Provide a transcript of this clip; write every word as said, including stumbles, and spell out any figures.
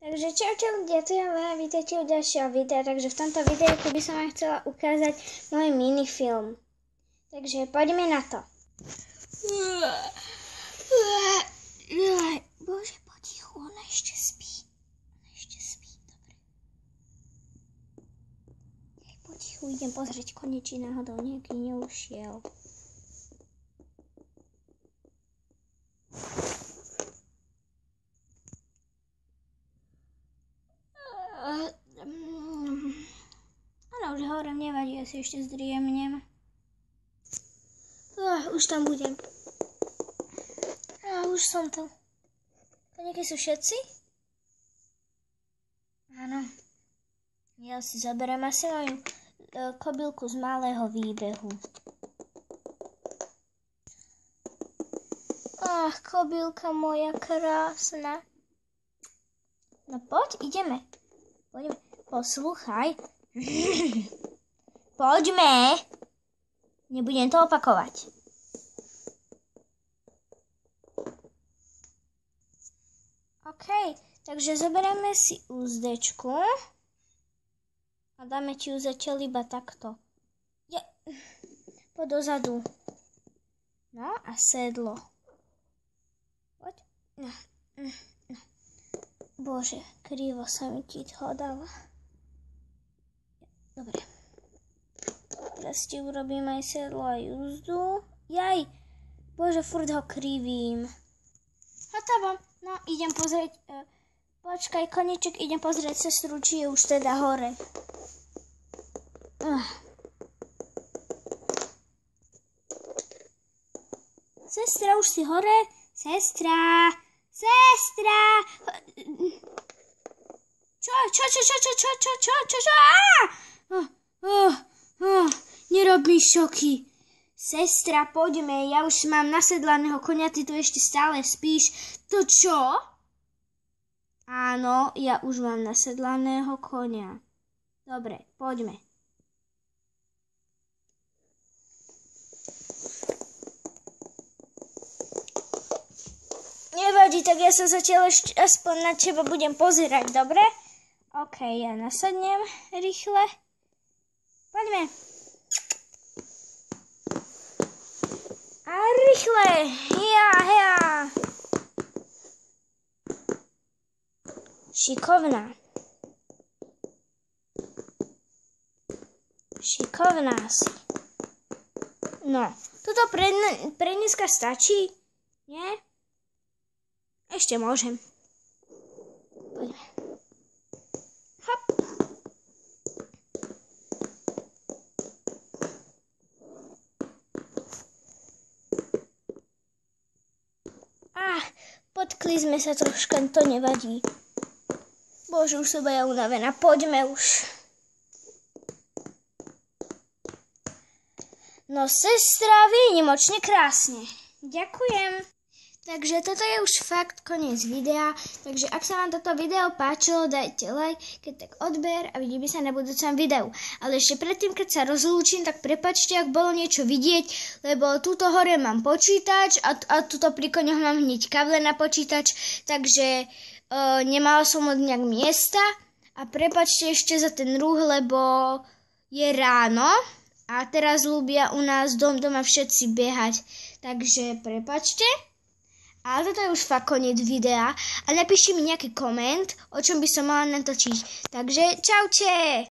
Takže čaute ľudia, tu ja vám vítajte u ďalšieho videa, takže v tomto videu by som vám chcela ukázať môj minifilm. Takže poďme na to. Bože, potichu, ona ešte spí. Ona ešte spí, dobre. Jej, potichu, idem pozrieť konečne náhodou nejaký neušiel. Áno, už hovorím, nevadí, ja si ešte zdriemnem. Uh, už tam budem. Uh, už som tu. Konečne sú všetci? Áno. Ja si zaberiem asi moju uh, kobylku z malého výbehu. Ach, kobylka moja krásna. No poď, ideme. Poďme, poslúchaj. Poďme. Nebudem to opakovať. OK, takže zoberieme si úzdečku a dáme ti ju zatiaľ iba takto. Je, poď dozadu. No a sedlo. Poď. No, no, no. Bože, krivo sa mi ti to dáva. Dobre. Teraz ti urobím aj sedlo, aj úzdu. Jaj, bože, furt ho krivím. Hotovo. No, idem pozrieť. Uh, počkaj, koniček, idem pozrieť sestru, či je už teda hore. Uh. Sestra, už si hore? Sestra, sestra. Čo, čo, čo, čo, čo, čo, čo, čo, čo, čo, Oh, oh, oh, nerob mi šoky. Sestra, poďme, ja už mám nasedlaného konia, ty tu ešte stále spíš. To čo? Áno, ja už mám nasedlaného konia. Dobre, poďme. Nevadí, tak ja sa zatiaľ ešte aspoň na teba budem pozerať, dobre? OK, ja nasadnem rýchle. Poďme. A rýchle. Ja, ja. Šikovná. Šikovná si. No, toto pre, pre dneska stačí? Nie? Ešte môžem. Poďme. Hop. Ah, potkli sme sa troška, to nevadí. Bože, už som ja unavená. Poďme už. No, sestra, výnimočne krásne. Ďakujem. Takže toto je už fakt koniec videa, takže ak sa vám toto video páčilo, dajte like, keď tak odber a vidíme sa na budúcom videu. Ale ešte predtým, keď sa rozlúčim, tak prepáčte, ak bolo niečo vidieť, lebo túto hore mám počítač a, a túto pri koňoch mám hneď kable na počítač, takže uh, nemala som od nejak miesta a prepáčte ešte za ten ruch, lebo je ráno a teraz ľúbia u nás dom doma všetci behať, takže prepáčte. Ale toto je už fakt koniec videa a napíšte mi nejaký koment, o čom by som mala natočiť. Takže čaute!